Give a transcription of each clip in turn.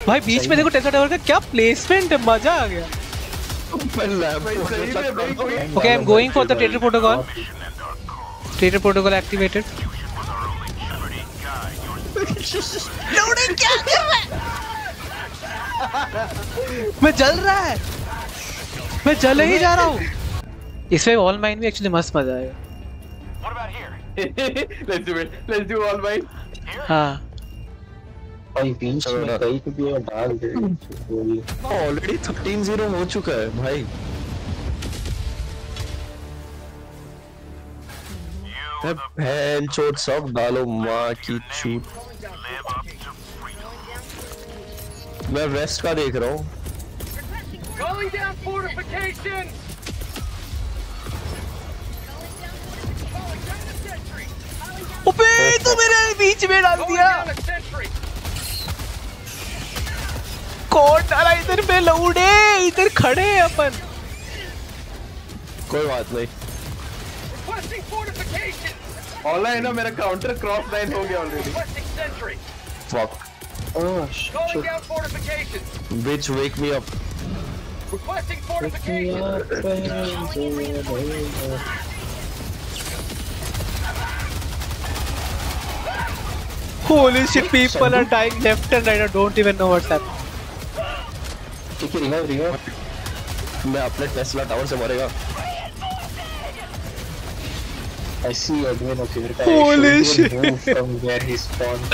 भाई बीच में देखो टेस्ला टावर का क्या प्लेसमेंट है, मजा आ गया। Okay, I'm going for the traitor protocol. Traitor protocol activated. Loading क्या कर रहा है? मैं जल रहा है, मैं जले ही जा रहा हूँ। इसमें ऑल माइन भी एक्चुअली मस्त मजा आएगा। Let's do all mine. हाँ भाई बीच में कहीं पे भी डाल दे। ऑलरेडी 13-0 हो चुका है भाई। बहन चोट सब डालो माँ की चूत। मैं वेस्ट का देख रहा हूँ। ओपे तू मेरे बीच में डाल दिया। कौन डाला इधर पे लौड़े? इधर खड़े हैं अपन। कोई बात नहीं। ऑनलाइन ना मेरा काउंटर क्रॉस लाइन हो गया already. Fuck. Oh shit. Bitch, wake me up. Holy shit, people are dying left and right. I don't even know what's happening. ठीक है, रिवाइव। मैं अपने टेस्ला टावर से मरेगा। I see Edwin. Okay, Holy shit. From where he spawned.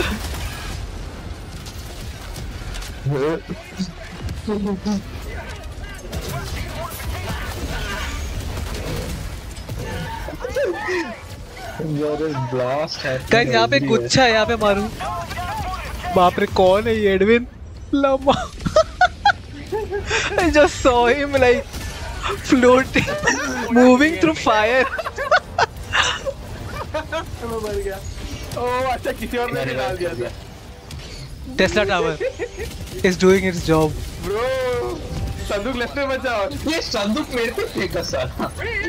Guys यहाँ पे गुच्छा है, यहाँ पे मारूं। बाप रे कौन है ये एडविन? लम्बा। I just saw him like floating, moving through fire. मर गया। ओह अच्छा किसी और ने डाल दिया था। Tesla Tower is doing its job. Bro, संदूक लेफ्ट में बचाओ। ये संदूक मेरे पे फेंका साला।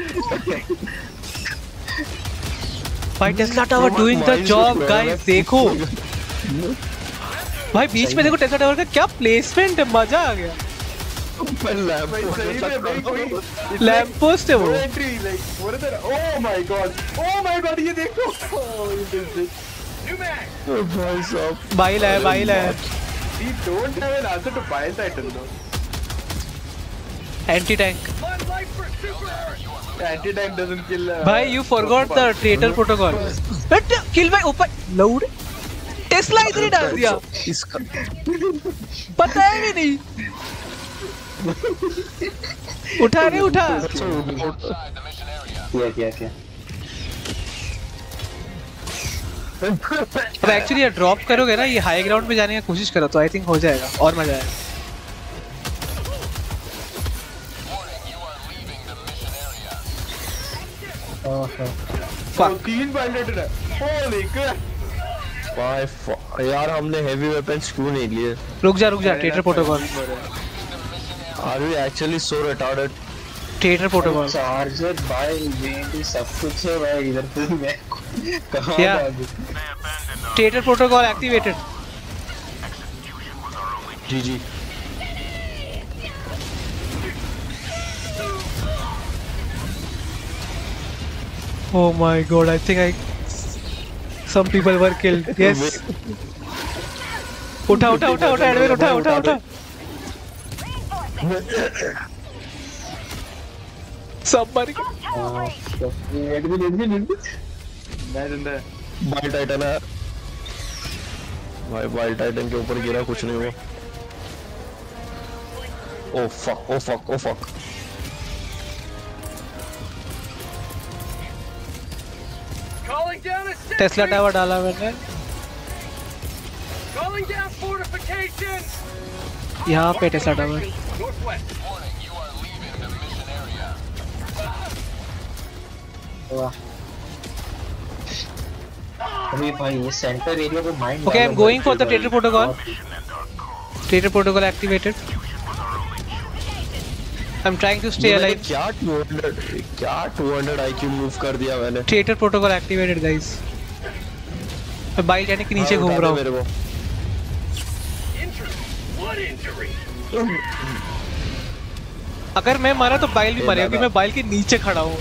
भाई Tesla Tower doing the job, guys देखो। भाई बीच में देखो Tesla Tower का क्या प्लेसमेंट है, मजा आ गया। लैंप पोस्ट है वो। Oh my god, ये देखो। बाइल है। We don't have an answer to buy Titan though. Anti-tank. Anti-tank doesn't kill. भाई you forgot the traitor protocol. Kill by ऊपर load. Tesla इधर ही डाल दिया। इसका पता है भी नहीं। उठा रे उठा। क्या अब एक्चुअली ये ड्रॉप करोगे ना, ये हाई ग्राउंड पे जाने की कोशिश करो तो आई थिंक हो जाएगा और मजा आएगा। तीन पायलट है। Holy crap. यार हमने हेवी वेपन्स क्यों नहीं लिए? रुक जा traitor protocol. Are we actually so retarded? Traitor protocol. Charger भाई मेरी सब कुछ है भाई इधर पे। मैं कहाँ भागूं? Traitor protocol activated. जी Oh my god, I think some people were killed. Yes. उठा एडविन उठा। सब मर गए। एडमिन मैं जिंदा है। बाइल टाइटन है भाई। बाइल टाइटन के ऊपर गिरा, कुछ नहीं हुआ। Oh fuck. टेस्ला टावर डाला मैंने। यहाँ पे टेस्ला टावर। अभी भाई ये सेंटर एरिया पे mind. Okay, I'm going for the traitor protocol. Traitor protocol activated. I'm trying to stay alive. क्या 200 IQ मूव कर दिया मैंने। Traitor protocol activated, guys. मैं बाइल जाने के नीचे घूम रहा हूँ। अगर मैं मारा तो बाइल भी मरेगा क्योंकि मैं बाइल के नीचे खड़ा हूँ।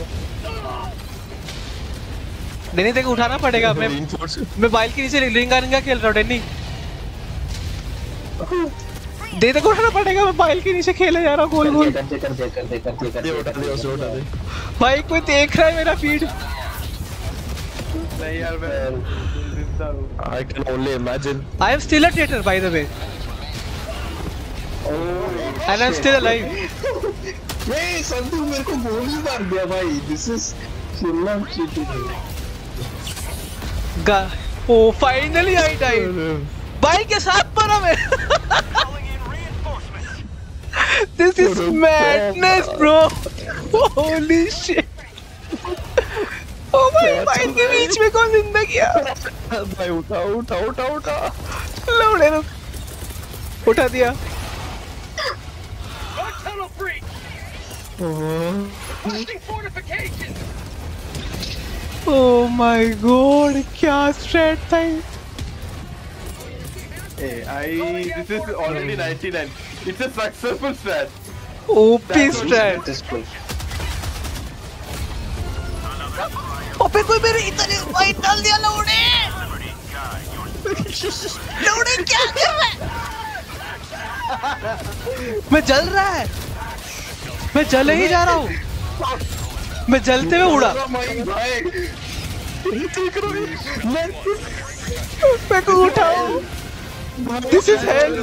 डेनी तेरे को उठाना पड़ेगा। मैं बाइल के नीचे रिंगा खेल रहा हूँ डेनी। दे तेरे को उठाना पड़ेगा। मैं बाइल के नीचे खेले जा रहा हूँ गोल गोल। कर दे। भाई कोई देख रहा है मेरा फीड? नहीं यार मैं जिंदा हूँ। I can only imagine. I am still a traitor by the way. And I'm still alive. नहीं संतु मेरे को गोल ही मार दिया भाई। This is full on cheating. Oh, finally I died. बाइल के साथ मरा मैं। This is madness, bro. Holy shit. Oh my, बाइल के बीच में कौन जिंदा किया? भाई उठा। लौड़े रुक। उठा दिया। Oh my god, क्या स्ट्रेट था ये? Hey, this is already 99. It's a successful strat. OP strat. अबे कोई मेरे इतने वाइट डाल दिया लौड़े। लौड़े क्या कर रहा है? मैं जल रहा है। मैं जल ही जा रहा हूँ। मैं जलते हुए उड़ा। मैं को उठाओ। This is hell.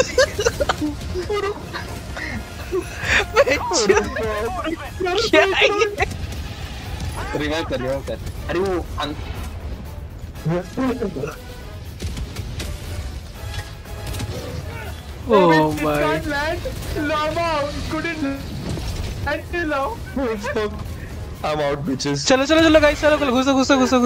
क्या है ये? रिवाइव कर। अरे वो Oh my. Can't land. Lava couldn't land till now. I'm out, bitches. चलो गाइस चलो घुसो।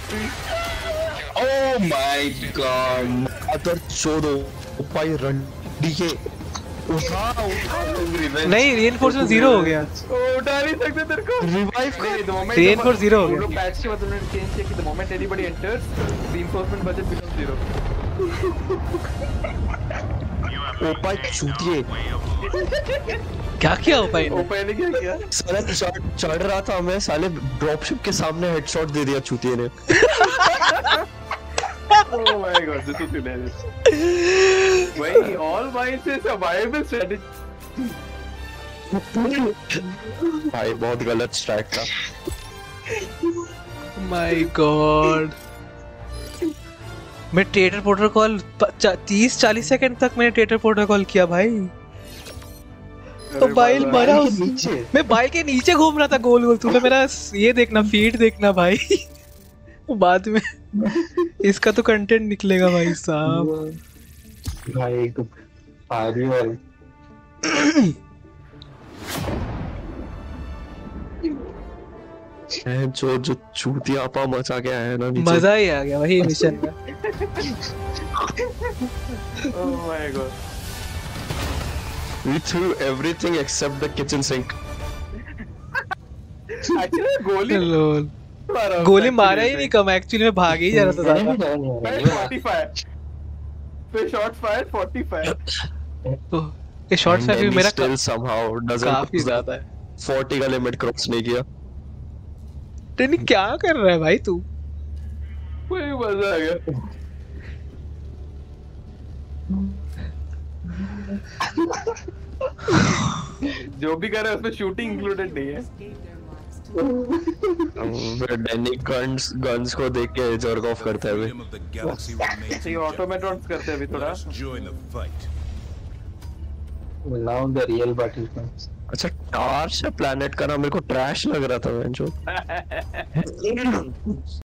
Oh my god. अतर छोड़ो उपाय रंडी के उठा नहीं reinforcement 0 हो गया। उठा नहीं सकते तेरे को। रिवाइव कर। Reinforce 0 हो गया। लोग पैच के बाद उन्होंने चेंज किया कि the moment anybody enters, reinforcement budget becomes 0. उपाय छूटिए। क्या किया उपाय ने? ओपन ने क्या किया? साले चढ़ रहा था मैं, साले ड्रॉपशिप के सामने हेडशॉट दे दिया चूतिए ने। Oh my god, this is hilarious. Wait, all mines is a viable strategy. भाई बहुत गलत स्ट्रैक था। My God. मैं ट्रेडर प्रोटोकॉल 30-40 सेकंड तक मैंने ट्रेडर प्रोटोकॉल किया भाई। तो बाइल मरा नीचे। मैं बाइल के नीचे घूम रहा था गोल। तूने मेरा ये देखना फीड देखना भाई। बाद में इसका तो कंटेंट निकलेगा भाई साहब। भाई तो पारी वाली जो चूतिया आपा मचा के आया ना नीचे। मजा ही आ गया वही मिशन में। Oh my god. We threw everything except the kitchen sink. Actually गोली मारा ही नहीं कम, एक्चुअली मैं भाग ही जा रहा था ज्यादा। 45 पे शॉट फायर 45। ये शॉट फायर भी मेरा still somehow doesn't काफी ज्यादा है। 40 का लिमिट क्रॉस नहीं किया। तेनी क्या कर रहा है भाई तू? वही मजा आ गया। जो भी कर रहा है उसमें शूटिंग इंक्लूडेड नहीं है। डैनी गन्स को देख के जर्क ऑफ करते हैं ये ऑटोमेटॉन्स करते हैं अभी थोड़ा। Now the real battlefield. अच्छा टार्च है प्लैनेट का नाम, मेरे को ट्रैश लग रहा था जो